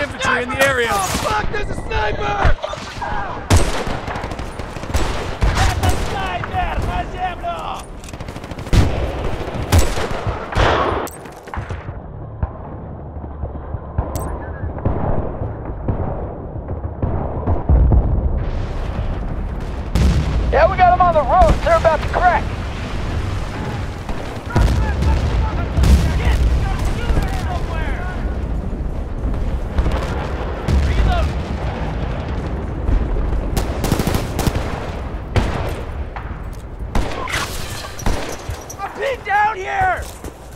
infantry in the area. Oh, fuck, there's a sniper! Yeah, we got them on the ropes. They're about to crack. I'm pinned down here!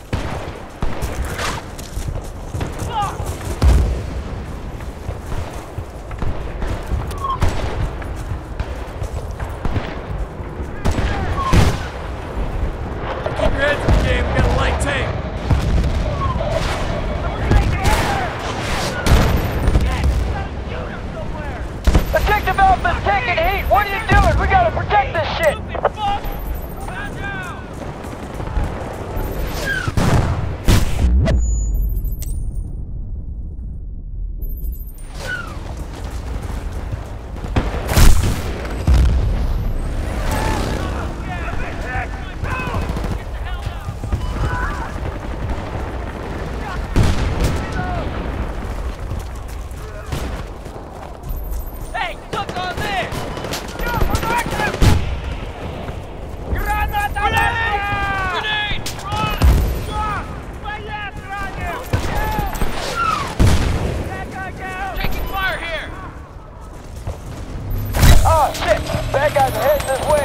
Keep your heads in the game, we got a light tank. Objective Alpha's taking heat. What are you doing? We gotta protect this shit. Oh shit! Bad guys are heading this way.